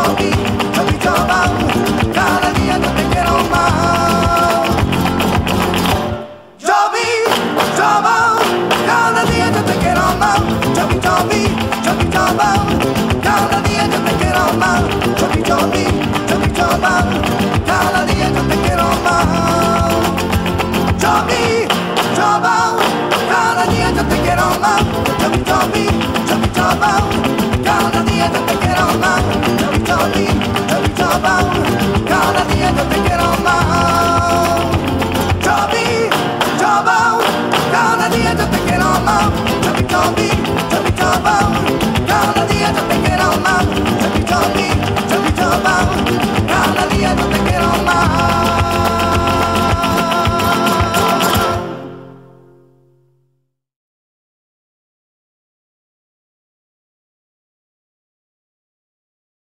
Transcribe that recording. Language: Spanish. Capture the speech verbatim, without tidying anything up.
Chobi, Chobi Chobao, cada día yo te quiero más. Chobi, Chobao, cada día yo te quiero más. Chobi, Chobi, Chobi Chobao, cada día yo te quiero más. Chobi, Chobi, Chobi Chobao, cada día yo te quiero más. Chobi, Chobao, cada día yo te quiero más. Chobi, Chobi, Chobi Chobao, cada día yo te quiero más. Chobi, Chobi, Chobi Chobao, cada día yo te quiero más. Chobi, Chobao, cada día yo te quiero más. Chobi, Chobi, Chobi Chobao.